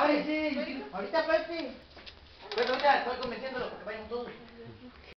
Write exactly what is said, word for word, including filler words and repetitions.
Prepárese. Ahorita, Pepe. Pues ahorita estoy convenciéndolo, que vayan todos.